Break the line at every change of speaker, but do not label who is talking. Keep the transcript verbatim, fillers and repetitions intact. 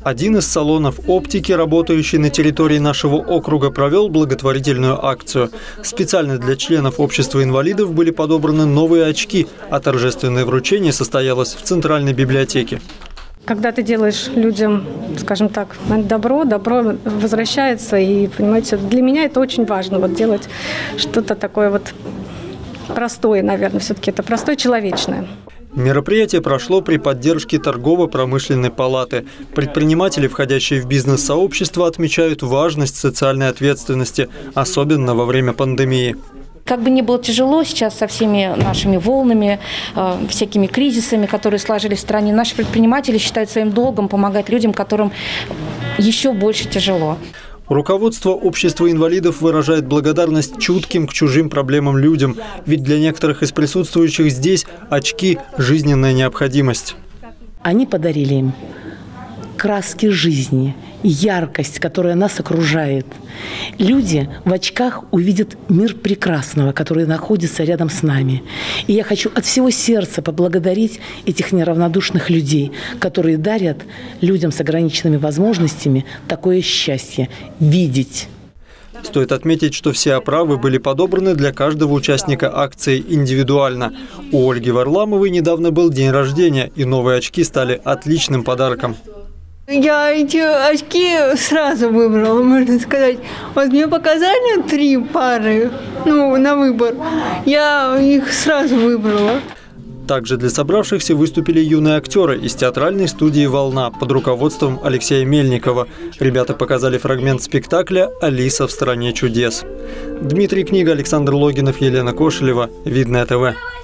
Один из салонов оптики, работающий на территории нашего округа, провел благотворительную акцию. Специально для членов общества инвалидов были подобраны новые очки, а торжественное вручение состоялось в Центральной библиотеке.
Когда ты делаешь людям, скажем так, добро, добро возвращается. И, понимаете, для меня это очень важно, вот делать что-то такое вот простое, наверное, все-таки это простое, человечное.
Мероприятие прошло при поддержке торгово-промышленной палаты. Предприниматели, входящие в бизнес-сообщество, отмечают важность социальной ответственности, особенно во время пандемии.
Как бы ни было тяжело сейчас со всеми нашими волнами, э, всякими кризисами, которые сложились в стране, наши предприниматели считают своим долгом помогать людям, которым еще больше тяжело.
Руководство общества инвалидов выражает благодарность чутким к чужим проблемам людям, ведь для некоторых из присутствующих здесь очки – жизненная необходимость.
Они подарили им краски жизни, яркость, которая нас окружает. Люди в очках увидят мир прекрасного, который находится рядом с нами. И я хочу от всего сердца поблагодарить этих неравнодушных людей, которые дарят людям с ограниченными возможностями такое счастье – видеть.
Стоит отметить, что все оправы были подобраны для каждого участника акции индивидуально. У Ольги Варламовой недавно был день рождения, и новые очки стали отличным подарком.
Я эти очки сразу выбрала, можно сказать. Вот мне показали три пары, ну, на выбор. Я их сразу выбрала.
Также для собравшихся выступили юные актеры из театральной студии «Волна» под руководством Алексея Мельникова. Ребята показали фрагмент спектакля «Алиса в стране чудес». Дмитрий Книга, Александр Логинов, Елена Кошелева. Видное ТВ.